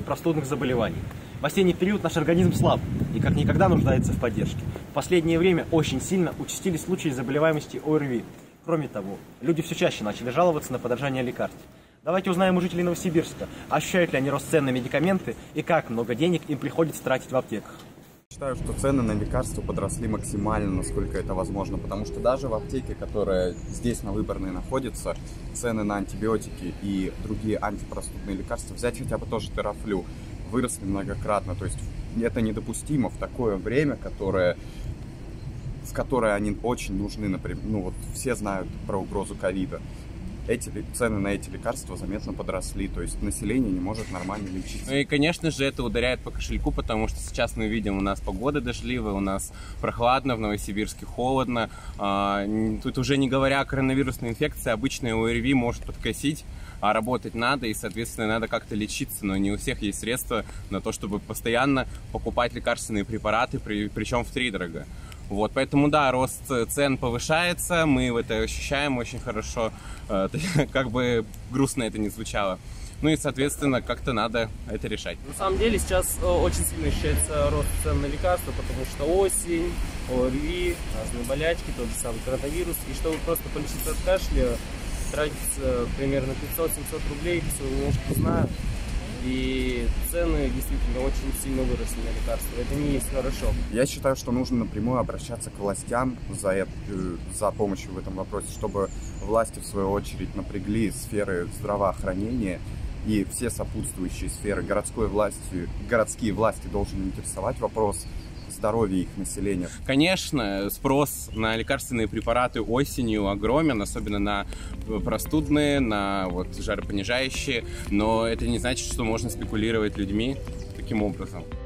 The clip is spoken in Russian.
простудных заболеваний. В осенний период наш организм слаб и как никогда нуждается в поддержке. В последнее время очень сильно участились случаи заболеваемости ОРВИ. Кроме того, люди все чаще начали жаловаться на подорожание лекарств. Давайте узнаем у жителей Новосибирска, ощущают ли они рост цен на медикаменты и как много денег им приходится тратить в аптеках. Считаю, что цены на лекарства подросли максимально, насколько это возможно, потому что даже в аптеке, которая здесь на Выборной находится, цены на антибиотики и другие антипростудные лекарства, взять хотя бы тоже Терафлю, выросли многократно. То есть это недопустимо в такое время, в которое они очень нужны, например, вот все знают про угрозу ковида. Цены на эти лекарства заметно подросли, то есть население не может нормально лечиться. Ну и, конечно же, это ударяет по кошельку, потому что сейчас мы видим, у нас погода дождливая, у нас прохладно, в Новосибирске холодно. Тут уже не говоря о коронавирусной инфекции, обычная ОРВИ может подкосить, а работать надо, и, соответственно, надо как-то лечиться, но не у всех есть средства на то, чтобы постоянно покупать лекарственные препараты, причем втридорога. Вот, поэтому, да, рост цен повышается, мы это ощущаем очень хорошо, как бы грустно это ни звучало. Ну и, соответственно, как-то надо это решать. На самом деле сейчас очень сильно ощущается рост цен на лекарства, потому что осень, ОРВИ, разные болячки, тот же самый коронавирус. И чтобы просто полечиться от кашля, тратится примерно 500-700 рублей, все немножко знаю. И цены действительно очень сильно выросли на лекарства. Это не есть хорошо. Я считаю, что нужно напрямую обращаться к властям за помощью в этом вопросе, чтобы власти, в свою очередь, напрягли сферы здравоохранения и все сопутствующие сферы. Городские власти должны интересовать вопрос здоровья их населения. Конечно, спрос на лекарственные препараты осенью огромен, особенно на простудные, на жаропонижающие, но это не значит, что можно спекулировать людьми таким образом.